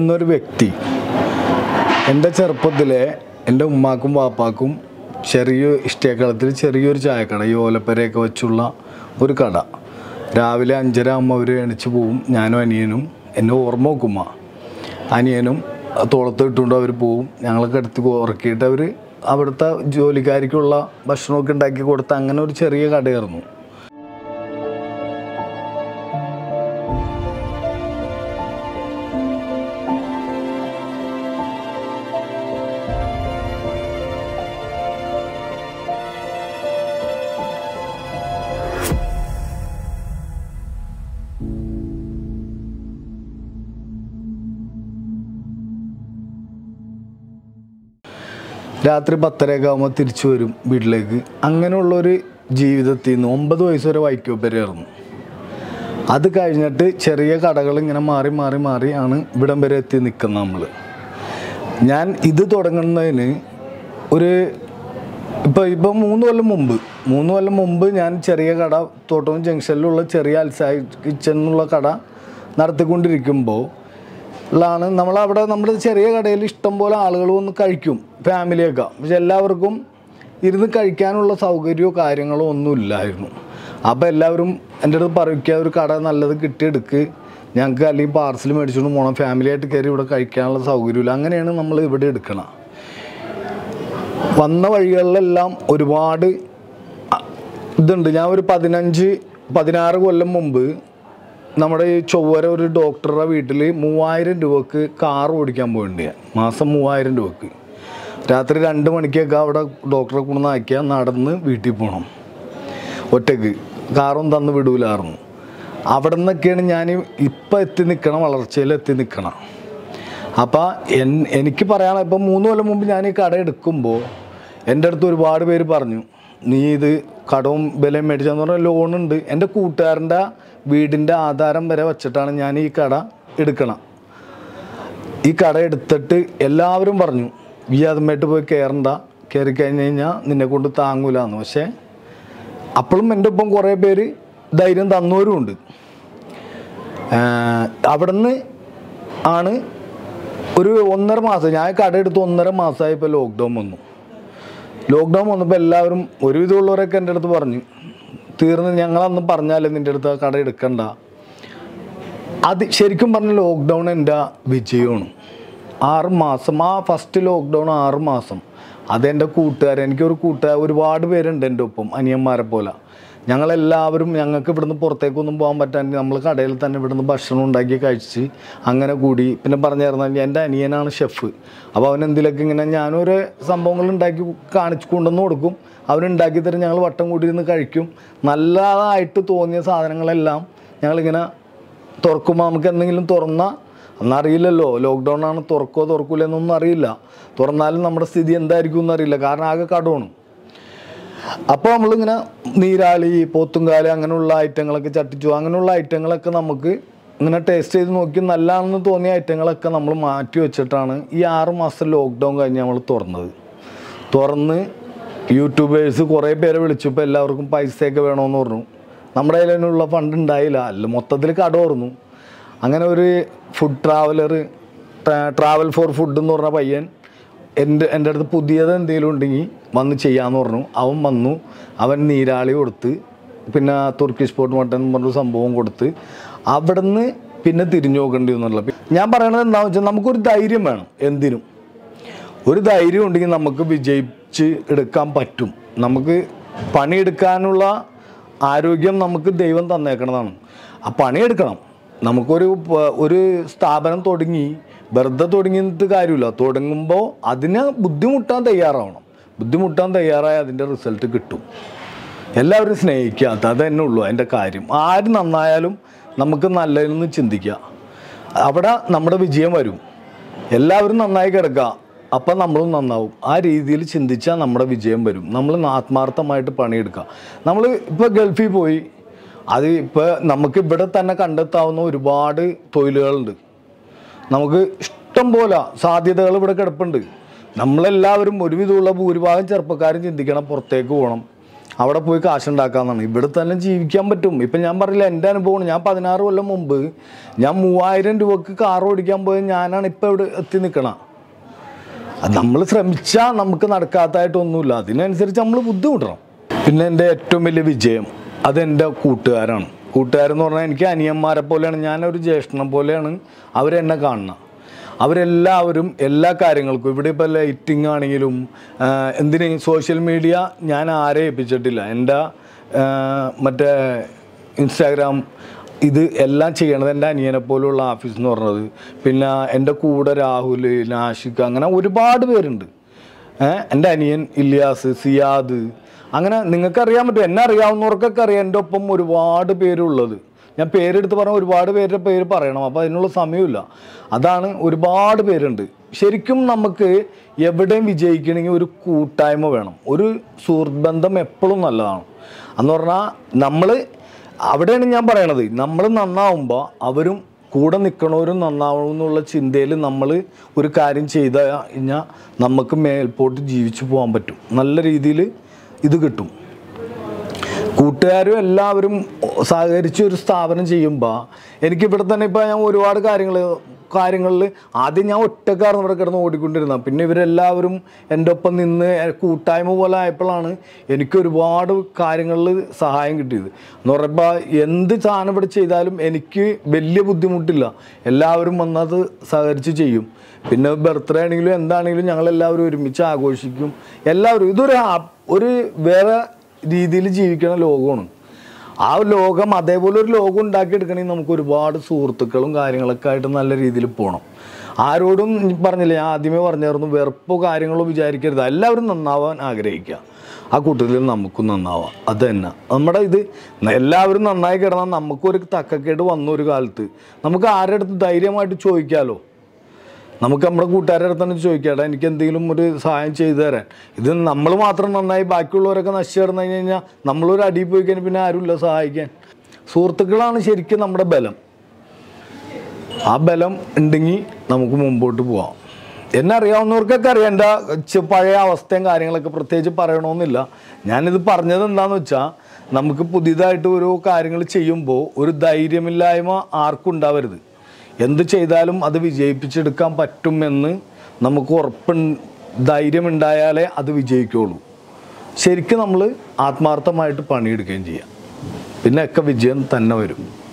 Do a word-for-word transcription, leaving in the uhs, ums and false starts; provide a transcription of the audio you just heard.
എന്നൊരു വ്യക്തി എൻ്റെ ചെറുപ്പത്തിലെ എൻ്റെ ഉമ്മാക്കും വാപ്പാക്കും ചെറിയ ഇഷ്ടേക്കളത്തിൽ ചെറിയൊരു ചായക്കട ഈ ഓലപ്പരയൊക്കെ വെച്ചുള്ള ഒരു കട. രാവിലെ അഞ്ചര ആകുമ്പോൾ അവർ എണിച്ച് പോവും. ഞാനും അനിയനും എന്നെ ഓർമ്മ വെക്കുമ്മ അനിയനും തോളത്ത് ഇട്ടുകൊണ്ട് അവർ പോവും. ഞങ്ങളൊക്കെ എടുത്ത് ഉറക്കിയിട്ട് അവർ അവിടുത്തെ ജോലിക്കാർക്കുള്ള ഭക്ഷണമൊക്കെ ഉണ്ടാക്കി കൊടുത്ത് അങ്ങനെ ഒരു ചെറിയ കടയായിരുന്നു. രാത്രി പത്തരയൊക്കെ ആകുമ്പോൾ തിരിച്ചു വരും വീട്ടിലേക്ക്. അങ്ങനെയുള്ളൊരു ജീവിതത്തിൽ നിന്ന് ഒമ്പത് വയസ്സ് വരെ വൈക്കോപ്പരയായിരുന്നു. അത് കഴിഞ്ഞിട്ട് ചെറിയ കടകൾ ഇങ്ങനെ മാറി മാറി മാറി ആണ് ഇവിടം വരെ എത്തി നിൽക്കുന്നത് നമ്മൾ. ഞാൻ ഇത് തുടങ്ങുന്നതിന് ഒരു ഇപ്പോൾ ഇപ്പോൾ മൂന്ന് കൊല്ലം മുമ്പ് മൂന്ന് കൊല്ലം മുമ്പ് ഞാൻ ചെറിയ കട തോട്ടം ജംഗ്ഷനിലുള്ള ചെറിയ അൽസാജ് കിച്ചൺ എന്നുള്ള കട നടത്തിക്കൊണ്ടിരിക്കുമ്പോൾ ാണ് നമ്മളവിടെ നമ്മുടെ ചെറിയ കടയിൽ ഇഷ്ടംപോലെ ആളുകൾ വന്ന് കഴിക്കും, ഫാമിലിയൊക്കെ. പക്ഷെ എല്ലാവർക്കും ഇരുന്ന് കഴിക്കാനുള്ള സൗകര്യമോ കാര്യങ്ങളോ ഒന്നും ഇല്ലായിരുന്നു. അപ്പോൾ എല്ലാവരും എൻ്റെ അടുത്ത് പറയിക്കുക, ഒരു കട നല്ലത് കിട്ടിയെടുക്ക്, ഞങ്ങൾക്ക് അല്ലെങ്കിൽ പാർസൽ മേടിച്ചുകൊണ്ട് പോകണം, ഫാമിലിയായിട്ട് കയറി ഇവിടെ കഴിക്കാനുള്ള സൗകര്യമില്ല. അങ്ങനെയാണ് നമ്മൾ ഇവിടെ എടുക്കണം. വന്ന വഴികളിലെല്ലാം ഒരുപാട് ഇതുണ്ട്. ഞാൻ ഒരു പതിനഞ്ച് പതിനാറ് കൊല്ലം മുമ്പ് നമ്മുടെ ഈ ചൊവ്വര ഒരു ഡോക്ടറുടെ വീട്ടിൽ മൂവായിരം രൂപക്ക് കാർ ഓടിക്കാൻ പോയിട്ടുണ്ട് ഞാൻ. മാസം മൂവായിരം രൂപക്ക് രാത്രി രണ്ട് മണിക്കൊക്കെ അവിടെ ഡോക്ടറെ കൊണ്ടുവന്ന് ആക്കിയാൽ നടന്ന് വീട്ടിൽ പോകണം. ഒറ്റയ്ക്ക് കാറും തന്ന് വിടൂലായിരുന്നു. അവിടെ നിന്നൊക്കെയാണ് ഞാൻ ഇപ്പം എത്തി നിൽക്കണം, വളർച്ചയിൽ എത്തി നിൽക്കണം. അപ്പോൾ എൻ എനിക്ക് പറയാനുള്ള ഇപ്പം മൂന്ന് കൊല്ലം മുമ്പ് ഞാൻ ഈ കട എടുക്കുമ്പോൾ എൻ്റെ അടുത്ത് ഒരുപാട് പേര് പറഞ്ഞു, നീ ഇത് കടവും വിലയും മേടിച്ചെന്ന് പറഞ്ഞാൽ ലോണുണ്ട്. എൻ്റെ കൂട്ടുകാരൻ്റെ വീടിൻ്റെ ആധാരം വരെ വെച്ചിട്ടാണ് ഞാൻ ഈ കട എടുക്കണം. ഈ കട എടുത്തിട്ട് എല്ലാവരും പറഞ്ഞു, ഈ അതുമായിട്ട് പോയി കയറണ്ട, കയറി കഴിഞ്ഞ് കഴിഞ്ഞാൽ നിന്നെ കൊണ്ട് താങ്ങൂലാന്ന്. പക്ഷേ അപ്പോഴും എൻ്റെ ഒപ്പം കുറേ പേര് ധൈര്യം തന്നവരുമുണ്ട്. അവിടെ നിന്ന് ആണ് ഒരു ഒന്നര മാസം ഞാൻ കട എടുത്ത് ഒന്നര മാസമായപ്പോൾ ലോക്ക്ഡൗൺ വന്നു. ലോക്ക്ഡൗൺ വന്നപ്പോൾ എല്ലാവരും ഒരുവിധമുള്ളവരൊക്കെ എൻ്റെ അടുത്ത് പറഞ്ഞു, തീർന്ന് ഞങ്ങളന്ന് പറഞ്ഞാലേ നിൻ്റെ അടുത്ത് ആ കട എടുക്കണ്ട. അത് ശരിക്കും പറഞ്ഞ ലോക്ക്ഡൗൺ എൻ്റെ വിജയമാണ്. ആറ് മാസം ആ ഫസ്റ്റ് ലോക്ക്ഡൗൺ ആറ് മാസം അതെൻ്റെ കൂട്ടുകാർ, എനിക്കൊരു കൂട്ടുകാർ ഒരുപാട് പേരുണ്ട് എൻ്റെ ഒപ്പം, അനിയന്മാരെ പോലെ. ഞങ്ങളെല്ലാവരും ഞങ്ങൾക്ക് ഇവിടുന്ന് പുറത്തേക്കൊന്നും പോകാൻ പറ്റാണ്ട് നമ്മൾ കടയിൽ തന്നെ ഇവിടുന്ന് ഭക്ഷണം ഉണ്ടാക്കി കഴിച്ച് അങ്ങനെ കൂടി. പിന്നെ പറഞ്ഞിരുന്നാൽ എൻ്റെ അനിയനാണ് ഷെഫ്. അപ്പോൾ അവൻ എന്തെങ്കിലുമൊക്കെ ഇങ്ങനെ ഞാനൊരു സംഭവങ്ങൾ ഉണ്ടാക്കി കാണിച്ചു കൊണ്ടുവന്ന് കൊടുക്കും, അവനുണ്ടാക്കി തരും, ഞങ്ങൾ വട്ടം കൂടി ഇരുന്ന് കഴിക്കും. നല്ലതായിട്ട് തോന്നിയ സാധനങ്ങളെല്ലാം ഞങ്ങളിങ്ങനെ തുറക്കുമ്പോൾ നമുക്ക് എന്തെങ്കിലും തുറന്നാൽ അന്നറിയില്ലല്ലോ, ലോക്ക്ഡൗൺ ആണ്, തുറക്കോ തുറക്കൂല എന്നൊന്നും അറിയില്ല. തുറന്നാലും നമ്മുടെ സ്ഥിതി എന്തായിരിക്കും എന്നറിയില്ല, കാരണം ആകെ കടമാണ്. അപ്പോൾ നമ്മളിങ്ങനെ നീരാളി, പോത്തുംകാല് അങ്ങനെയുള്ള ഐറ്റങ്ങളൊക്കെ, ചട്ടിച്ചു അങ്ങനെയുള്ള ഐറ്റങ്ങളൊക്കെ നമുക്ക് ഇങ്ങനെ ടേസ്റ്റ് ചെയ്ത് നോക്കി നല്ലതാണെന്ന് തോന്നിയ ഐറ്റങ്ങളൊക്കെ നമ്മൾ മാറ്റി വെച്ചിട്ടാണ് ഈ ആറ് മാസം ലോക്ക്ഡൗൺ കഴിഞ്ഞ് നമ്മൾ തുറന്നത്. തുറന്ന് യൂട്യൂബേഴ്സ് കുറേ പേരെ വിളിച്ചപ്പോൾ എല്ലാവർക്കും പൈസയൊക്കെ വേണമെന്ന് പറഞ്ഞു. നമ്മുടെ കയ്യിൽ അതിനുള്ള ഫണ്ട് ഉണ്ടായില്ല, അല്ല മൊത്തത്തിൽ കട തുറന്നു. അങ്ങനെ ഒരു food traveller, travel for food എന്ന് പറഞ്ഞ പയ്യൻ എൻ്റെ എൻ്റെ അടുത്ത് പുതിയത് എന്തെങ്കിലും ഉണ്ടെങ്കിൽ വന്ന് ചെയ്യാമെന്ന് പറഞ്ഞു. അവൻ വന്നു, അവൻ നീരാളി കൊടുത്ത്, പിന്നെ തുർക്കിഷ് സ്പോട്ട് മട്ടൻ എന്ന് പറഞ്ഞൊരു സംഭവം കൊടുത്ത്, അവിടെ നിന്ന് പിന്നെ തിരിഞ്ഞു നോക്കേണ്ടി എന്നുള്ള. ഞാൻ പറയണത് എന്താണെന്ന് വെച്ചാൽ നമുക്കൊരു ധൈര്യം വേണം. എന്തിനും ഒരു ധൈര്യം ഉണ്ടെങ്കിൽ നമുക്ക് വിജയിച്ച് എടുക്കാൻ പറ്റും. നമുക്ക് പണിയെടുക്കാനുള്ള ആരോഗ്യം നമുക്ക് ദൈവം തന്നേക്കണതാണ്. ആ പണിയെടുക്കണം. നമുക്കൊരു ഒരു സ്ഥാപനം തുടങ്ങി വെറുതെ തുടങ്ങിയിട്ട് കാര്യമില്ല. തുടങ്ങുമ്പോൾ അതിന് ബുദ്ധിമുട്ടാൻ തയ്യാറാവണം. ബുദ്ധിമുട്ടാൻ തയ്യാറായ അതിൻ്റെ റിസൾട്ട് കിട്ടും. എല്ലാവരും സ്നേഹിക്കാത്ത അത് തന്നെ ഉള്ളൂ അതിൻ്റെ കാര്യം. ആര് നന്നായാലും നമുക്ക് നല്ലതെന്ന് ചിന്തിക്കുക, അവിടെ നമ്മുടെ വിജയം വരും. എല്ലാവരും നന്നായി കിടക്കുക, അപ്പം നമ്മളും നന്നാവും. ആ രീതിയിൽ ചിന്തിച്ചാൽ നമ്മുടെ വിജയം വരും. നമ്മൾ ആത്മാർത്ഥമായിട്ട് പണിയെടുക്കുക. നമ്മൾ ഇപ്പോൾ ഗൾഫിൽ പോയി, അത് ഇപ്പോൾ നമുക്ക് ഇവിടെ തന്നെ കണ്ടെത്താവുന്ന ഒരുപാട് തൊഴിലുകളുണ്ട്. നമുക്ക് ഇഷ്ടം പോലെ സാധ്യതകൾ ഇവിടെ കിടപ്പുണ്ട്. നമ്മളെല്ലാവരും ഒരുവിധമുള്ള ഭൂരിഭാഗം ചെറുപ്പക്കാരും ചിന്തിക്കണം പുറത്തേക്ക് പോകണം. അവിടെ പോയി കാശുണ്ടാക്കാമെന്നാണ്. ഇവിടെ തന്നെ ജീവിക്കാൻ പറ്റും. ഇപ്പം ഞാൻ പറയില്ല, എൻ്റെ അനുഭവമാണ്. ഞാൻ പതിനാറ് കൊല്ലം മുമ്പ് ഞാൻ മൂവായിരം രൂപക്ക് കാർ ഓടിക്കാൻ പോയ ഞാനാണ് ഇപ്പോൾ ഇവിടെ എത്തി നിൽക്കണം. അത് നമ്മൾ ശ്രമിച്ചാൽ നമുക്ക് നടക്കാത്തതായിട്ടൊന്നുമില്ല. അതിനനുസരിച്ച് നമ്മൾ ബുദ്ധിമുട്ടണം. പിന്നെ എൻ്റെ ഏറ്റവും വലിയ വിജയം അതെൻ്റെ കൂട്ടുകാരാണ്. കൂട്ടുകാരെന്ന് പറഞ്ഞാൽ എനിക്ക് അനിയന്മാരെ പോലെയാണ്, ഞാനൊരു ജ്യേഷ്ഠനെ പോലെയാണ് അവരെന്നെ കാണുന്നത്. അവരെല്ലാവരും എല്ലാ കാര്യങ്ങൾക്കും, ഇവിടെ ഇപ്പോൾ ലൈറ്റിംഗ് ആണെങ്കിലും എന്തിന് സോഷ്യൽ മീഡിയ ഞാൻ ആരെ ഏൽപ്പിച്ചിട്ടില്ല. എൻ്റെ മറ്റേ ഇൻസ്റ്റാഗ്രാം ഇത് എല്ലാം ചെയ്യണത് എൻ്റെ അനിയനെ പോലുള്ള ഓഫീസ് എന്ന് പറഞ്ഞത്. പിന്നെ എൻ്റെ കൂടെ രാഹുൽ, നാഷിക്, അങ്ങനെ ഒരുപാട് പേരുണ്ട്. എൻ്റെ അനിയൻ ഇല്യാസ്, സിയാദ്, അങ്ങനെ നിങ്ങൾക്കറിയാൻ പറ്റും. എന്നെ അറിയാവുന്നവർക്കൊക്കെ അറിയാം എൻ്റെ ഒപ്പം ഒരുപാട് പേരുള്ളത്. ഞാൻ പേരെടുത്ത് പറഞ്ഞാൽ ഒരുപാട് പേരുടെ പേര് പറയണം, അപ്പോൾ അതിനുള്ള സമയമില്ല. അതാണ്, ഒരുപാട് പേരുണ്ട്. ശരിക്കും നമുക്ക് എവിടെയും വിജയിക്കണമെങ്കിൽ ഒരു കൂട്ടായ്മ വേണം. ഒരു സുഹൃത്ത് ബന്ധം എപ്പോഴും നല്ലതാണ്. എന്ന് പറഞ്ഞാൽ നമ്മൾ അവിടെയാണ് ഞാൻ പറയണത്, നമ്മൾ നന്നാവുമ്പോൾ അവരും കൂടെ നിൽക്കണവരും നന്നാവണം എന്നുള്ള ചിന്തയിൽ നമ്മൾ ഒരു കാര്യം ചെയ്ത് കഴിഞ്ഞാൽ നമുക്ക് മേൽപോട്ട് ജീവിച്ചു പോകാൻ പറ്റും. നല്ല രീതിയിൽ ഇത് കിട്ടും. കൂട്ടുകാരും എല്ലാവരും സഹകരിച്ച് ഒരു സ്ഥാപനം ചെയ്യുമ്പോൾ എനിക്കിവിടെ തന്നെ ഇപ്പോൾ ഞാൻ ഒരുപാട് കാര്യങ്ങൾ കാര്യങ്ങളിൽ ആദ്യം ഞാൻ ഒറ്റക്കാർന്ന് ഇവിടെ കിടന്ന് ഓടിക്കൊണ്ടിരുന്നത്. പിന്നെ ഇവരെല്ലാവരും എൻ്റെ ഒപ്പം നിന്ന് കൂട്ടായ്മ പോലെ ആയപ്പോഴാണ് എനിക്ക് ഒരുപാട് കാര്യങ്ങളിൽ സഹായം കിട്ടിയത്. എന്ന് പറയുമ്പോൾ എന്ത് സാധനം ഇവിടെ ചെയ്താലും എനിക്ക് വലിയ ബുദ്ധിമുട്ടില്ല. എല്ലാവരും വന്നത് സഹകരിച്ച് ചെയ്യും. പിന്നെ ബർത്ത്ഡേ ആണെങ്കിലും എന്താണെങ്കിലും ഞങ്ങളെല്ലാവരും ഒരുമിച്ച് ആഘോഷിക്കും. എല്ലാവരും ഇതൊരു ഒരു വേറെ രീതിയിൽ ജീവിക്കണ ലോകമാണ്. ആ ലോകം അതേപോലെ ഒരു ലോകം ഉണ്ടാക്കിയെടുക്കണമെങ്കിൽ നമുക്ക് ഒരുപാട് സുഹൃത്തുക്കളും കാര്യങ്ങളൊക്കെ ആയിട്ട് നല്ല രീതിയിൽ പോകണം. ആരോടും പറഞ്ഞില്ല, ഞാൻ ആദ്യമേ പറഞ്ഞായിരുന്നു, വെറുപ്പോ കാര്യങ്ങളോ വിചാരിക്കരുത്. എല്ലാവരും നന്നാവാൻ ആഗ്രഹിക്കുക. ആ കൂട്ടത്തിൽ നമുക്കും നന്നാവാം. അത് തന്നെ നമ്മുടെ ഇത്. എല്ലാവരും നന്നായി കിടന്നാൽ നമുക്കൊരു തക്കക്കേട് വന്ന ഒരു കാലത്ത് നമുക്ക് ആരുടെ അടുത്ത് ധൈര്യമായിട്ട് ചോദിക്കാമല്ലോ. നമുക്ക് നമ്മുടെ കൂട്ടുകാരുടെ അടുത്ത് തന്നെ ചോദിക്കാം, എനിക്ക് എന്തെങ്കിലും ഒരു സഹായം ചെയ്തു തരാൻ. ഇത് നമ്മൾ മാത്രം നന്നായി ബാക്കിയുള്ളവരൊക്കെ നശിച്ചു കിടന്നു കഴിഞ്ഞ് കഴിഞ്ഞാൽ നമ്മളൊരു അടി പോയി കഴിഞ്ഞാൽ പിന്നെ ആരുമില്ല സഹായിക്കാൻ. സുഹൃത്തുക്കളാണ് ശരിക്കും നമ്മുടെ ബലം. ആ ബലം ഉണ്ടെങ്കിൽ നമുക്ക് മുമ്പോട്ട് പോവാം. എന്നെ അറിയാവുന്നവർക്കൊക്കെ അറിയാം എൻ്റെ പഴയ അവസ്ഥയും കാര്യങ്ങളൊക്കെ, പ്രത്യേകിച്ച് പറയണമെന്നില്ല. ഞാനിത് പറഞ്ഞത് എന്താണെന്ന് വെച്ചാൽ, നമുക്ക് പുതിയതായിട്ട് ഓരോ കാര്യങ്ങൾ ചെയ്യുമ്പോൾ ഒരു ധൈര്യമില്ലായ്മ ആർക്കും ഉണ്ടാവരുത്. എന്ത് ചെയ്താലും അത് വിജയിപ്പിച്ചെടുക്കാൻ പറ്റുമെന്ന് നമുക്ക് ഉറപ്പ് ധൈര്യമുണ്ടായാലേ അത് വിജയിക്കുകയുള്ളൂ. ശരിക്കും നമ്മൾ ആത്മാർത്ഥമായിട്ട് പണിയെടുക്കുകയും ചെയ്യാം. പിന്നെ ഒക്കെ വിജയം തന്നെ വരും.